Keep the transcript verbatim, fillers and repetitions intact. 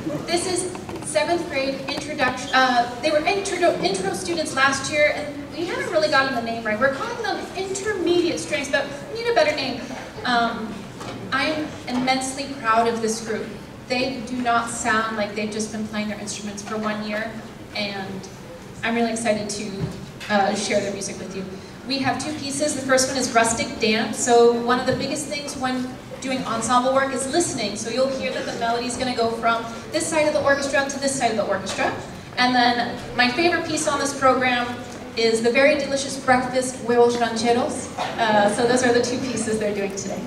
This is seventh grade introduction. Uh, they were intro, intro students last year, and we haven't really gotten the name right. We're calling them intermediate strings, but we need a better name. Um, I'm immensely proud of this group. They do not sound like they've just been playing their instruments for one year, and I'm really excited to uh, share their music with you. We have two pieces. The first one is Rustic Dance. So one of the biggest things when doing ensemble work is listening. So you'll hear that the melody is going to go from this side of the orchestra to this side of the orchestra. And then my favorite piece on this program is the very delicious breakfast Huevos Rancheros. Uh, so those are the two pieces they're doing today.